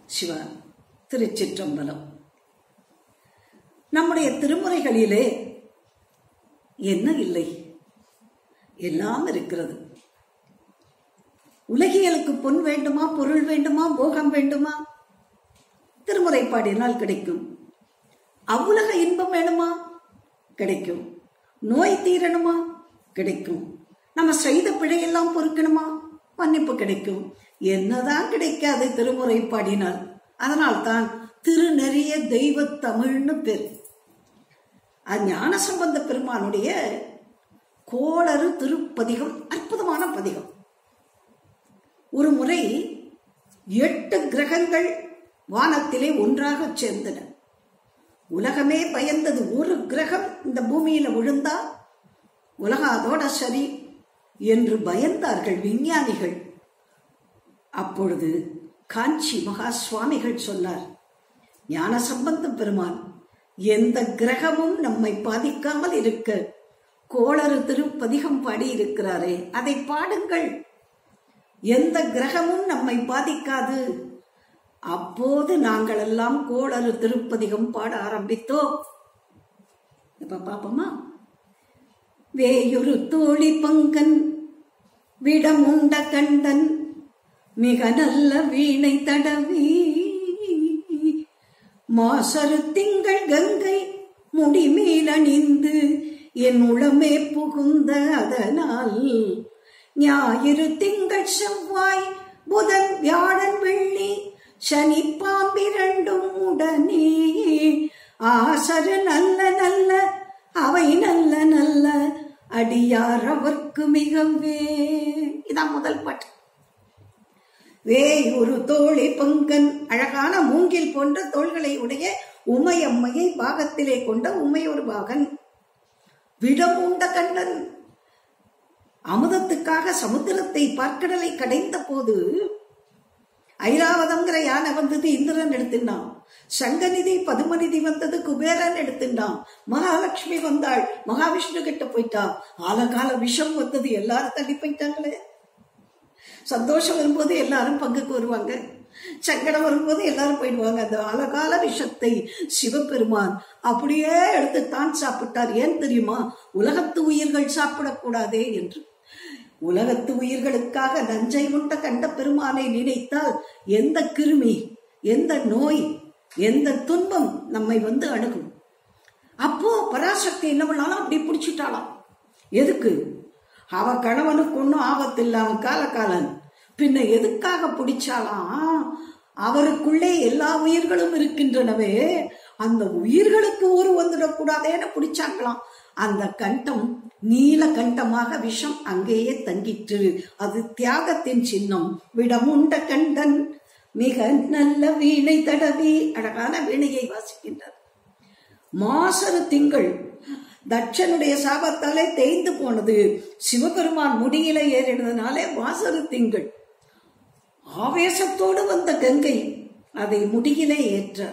சிவா. திருச்சிற்றம்பலம். நம்முடைய திருமுறைகளிலே என்ன இல்லை? எல்லாம் இருக்கிறது. உலகியலுக்கு பொன் வேண்டுமா, பொருள் வேண்டுமா, போகம் வேண்டுமா? திருமுறை பாடினால் கிடைக்கும். அவ்வுலக இன்பம் வேணுமா? கிடைக்கும். நோய் தீரணுமா? கிடைக்கும். நம்ம செய்த பிழையெல்லாம் பொறுக்கணுமா? மன்னிப்பு கிடைக்கும். என்னதான் கிடைக்காது திருமுறை பாடினால். அதனால்தான் திருநெறிய தெய்வ தமிழ்னு பேர். ஞானசம்பந்த பெருமானுடைய கோளறு திருப்பதிகம் அற்புதமான பதிகம். ஒரு முறை 8 கிரகங்கள் வானத்திலே ஒன்றாக சேர்ந்தன. உலகமே பயந்தது. ஒரு கிரகம் இந்த பூமியில விழுந்தா உலகம் அதோட சரி என்று பயந்தார்கள் விஞ்ஞானிகள். அப்பொழுது காஞ்சி மகா சுவாமிகள் சொன்னார், ஞானசம்பந்த பெருமான் எந்த கிரகமும் நம்மை பாதிக்காமல் இருக்க கோளறு திருப்பதிகம் பாடி இருக்கிறாரே, அதை பாடுங்கள். எந்த கிரகமும் நம்மை பாதிக்காது. அப்போது நாங்கள் எல்லாம் கோளறு திருப்பதிகம் பாட ஆரம்பித்தோம். இப்ப பாப்போமா? வேயொரு தோழி பங்கன் விடமுண்ட கண்டன் மிக நல்ல வீணை தடவி மாசரு திங்கள் கங்கை முடிமேல் அணிந்து என் உளமே புகுந்த அதனால் ஞாயிறு திங்கள் செவ்வாய் புதன் வியாழன் வெள்ளி சனி பாம்பிரண்டும் உடனே ஆசரு நல்ல நல்ல அவை நல்ல நல்ல அடியார் அவர்க்கு மிகவே. இதான் முதல் பாட்டு. வேயொரு தோழி பங்கன், அழகான மூங்கில் போன்ற தோள்களை உடைய உமையம்மையை பாகத்திலே கொண்ட உமையொரு பாகன். விடமுண்ட கண்ணன், அமுதத்துக்காக சமுத்திரத்தை பார்க்கடலை கடைந்த போது ஐராவதம்ங்கிற யானை வந்தது, இந்திரன் எடுத்துட்டான். சங்கநிதி பதுமநிதி வந்தது, குபேரன் எடுத்துட்டான். மகாலட்சுமி வந்தாள், மகாவிஷ்ணு கிட்ட போயிட்டா. ஆலகால விஷம் வந்தது, எல்லாரும் தள்ளி போயிட்டாங்களே. சந்தோஷம் வரும்போது எல்லாரும் பங்குக்கு வருவாங்க, சங்கடம் வரும்போது எல்லாரும் போயிடுவாங்க. அந்த ஆலகால விஷத்தை சிவபெருமான் அப்படியே எடுத்து தான் சாப்பிட்டார். ஏன் தெரியுமா? உலகத்து உயிர்கள் சாப்பிடக்கூடாதே என்று. உலகத்து உயிர்களுக்காக நஞ்சை உண்ட கண்ட பெருமானை நினைத்தால் எந்த கிருமி, எந்த நோய், எந்த துன்பம் நம்மை வந்து அணுகும். அப்போ பராசக்தி என்ன பண்ணாலும் அப்படி பிடிச்சிட்டாளாம். எதுக்கு? அவ கணவனுக்கு ஒன்னும் ஆபத்து இல்ல, அவன் காலகாலன். பின்ன எதுக்காக பிடிச்சாலாம்? அவருக்குள்ளே எல்லா உயிர்களும் இருக்கின்றனவே, அந்த உயிர்களுக்கு ஊறு வந்துடக்கூடாதேன்னு பிடிச்சாங்களாம். அந்த கண்டம் நீல கண்டமாக விஷம் அங்கேயே தங்கிற்று. அது தியாகத்தின் சின்னம். விடமுண்ட கண்டன் மிக நல்ல வீணை தடவி, அழகான வீணையை வாசிக்கின்றார். மாசரு திங்கள் தட்சனுடைய சாபத்தாலே தேய்ந்து போனது. சிவபெருமான் முடியில ஏறினதுனாலே மாசரு திங்கள். ஆவேசத்தோடு வந்த கங்கை அதை முடியிலே ஏற்றார்.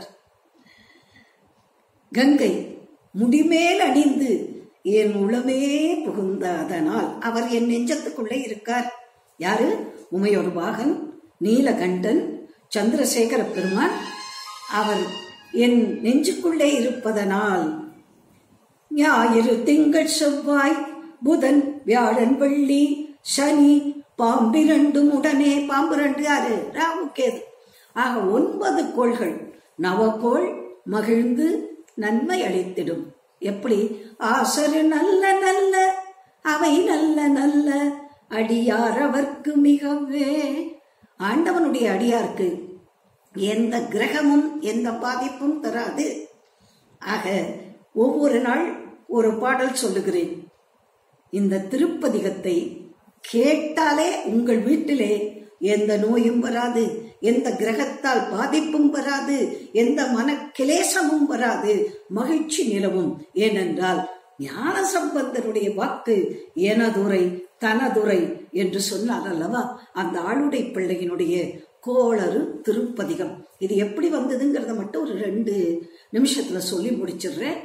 கங்கை முடிமேல் அணிந்து என் உளமே புகுந்த அதனால், அவர் என் நெஞ்சத்துக்குள்ளே இருக்கார். யாரு? உமையொரு பாகன், நீலகண்டன், சந்திரசேகர பெருமான். அவர் என் நெஞ்சுக்குள்ளே இருப்பதனால் ஞாயிறு திங்கள் செவ்வாய் புதன் வியாழன் வெள்ளி சனி பாம்பிரண்டும் உடனே. பாம்பு 2 யாரு? ராகு கேது. ஆக 9 கோள்கள் நவகோள் மகிழ்ந்து நன்மை அளித்திடும். எப்படி? ஆசரு நல்ல நல்ல அவை நல்ல நல்ல அடியார் அவர்க்கு மிகவே. ஆண்டவனுடைய அடியார்க்கு எந்த கிரகமும் எந்த பாதிப்பும் தராது. ஆக ஒவ்வொரு நாள் ஒரு பாடல் சொல்லுகிறேன். இந்த திருப்பதிகத்தை கேட்டாலே உங்கள் வீட்டிலே எந்த நோயும் வராது, எந்த கிரகத்தால் பாதிப்பும் வராது, எந்த மன கிளேசமும் வராது, மகிழ்ச்சி நிலவும். ஏனென்றால் ஞானசம்பந்தருடைய வாக்கு எனதுரை தனதுரை என்று சொன்னார் அல்லவா? அந்த ஆளுடை பிள்ளையினுடைய கோளறு திருப்பதிகம். இது எப்படி வந்ததுங்கிறத மட்டும் ஒரு 2 நிமிஷத்துல சொல்லி முடிச்சிடுறேன்.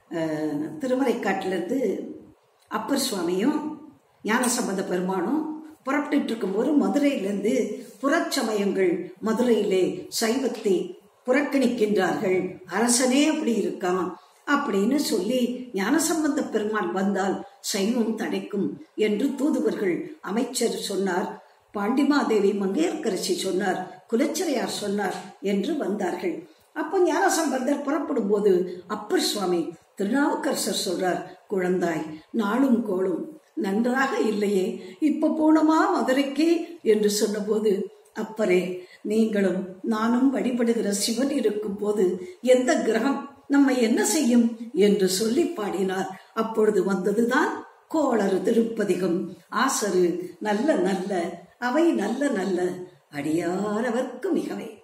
திருமறைக்காட்டிலிருந்து அப்பர் சுவாமியும் ஞானசம்பந்த பெருமானும் புறப்பட்டு இருக்கும்போது மதுரையிலிருந்து புறச்சமயங்கள் மதுரையிலே சைவத்தை புறக்கணிக்கின்றார்கள், அரசனே அப்படி இருக்கான் அப்படின்னு சொல்லி ஞானசம்பந்த பெருமான் வந்தால் சைவம் தடைக்கும் என்று தூதுவர்கள் அமைச்சர் சொன்னார், பாண்டிமாதேவி மங்கையர்க்கரசி சொன்னார், குலச்சிறையார் சொன்னார் என்று வந்தார்கள். அப்போ ஞானசம்பந்தர் புறப்படும் போது அப்பர் சுவாமி திருநாவுக்கரசர் சொல்றார், குழந்தாய் நாளும் கோளும் நன்றாக இல்லையே, இப்ப போனோமா மதுரைக்கு என்று சொன்ன போது, அப்பரே நீங்களும் நானும் வழிபடுகிற சிவன் இருக்கும் போது எந்த கிரகம் நம்மை என்ன செய்யும் என்று சொல்லி பாடினார். அப்பொழுது வந்ததுதான் கோளறு திருப்பதிகம். ஆசரு நல்ல நல்ல அவை நல்ல நல்ல அடியாரவர்க்கு மிகவை.